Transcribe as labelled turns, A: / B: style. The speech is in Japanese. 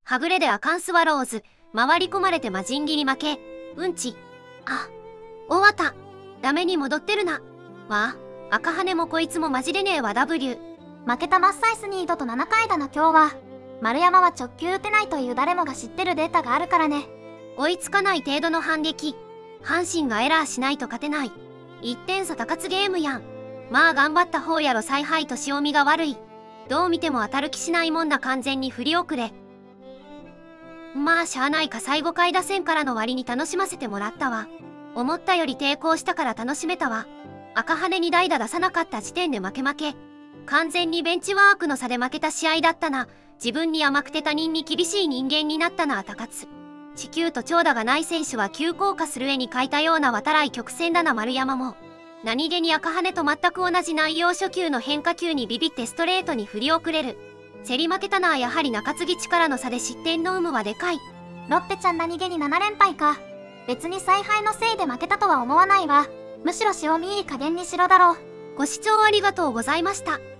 A: はぐれでアカンスワローズ、回り込まれて魔人斬り負け。うんち。あ、大綿。ダメに戻ってるな。わあ、赤羽もこいつもマジでねえわ W。
B: 負けたマッサイスニードと7回だな今日は。丸山は直球打てないという誰もが知ってるデータがあるからね。
A: 追いつかない程度の反撃。阪神がエラーしないと勝てない。1点差高津ゲームやん。まあ頑張った方やろ采配と塩見が悪い。どう見ても当たる気しないもんな完全に振り遅れ。まあしゃあないか最後回打線からの割に楽しませてもらったわ。思ったより抵抗したから楽しめたわ。赤羽に代打出さなかった時点で負け。完全にベンチワークの差で負けた試合だったな。自分に甘くて他人に厳しい人間になったな高津。地球と長打がない選手は急降下する絵に描いたような渡来曲線だな丸山も。何気に赤羽と全く同じ内容初球の変化球にビビってストレートに振り遅れる。競り負けたのはやはり中継ぎ力の差で失点の有無はでかい。
B: ロッテちゃん何気に7連敗か。別に采配のせいで負けたとは思わないわ。むしろ塩見いい加減にしろだろう。
A: ご視聴ありがとうございました。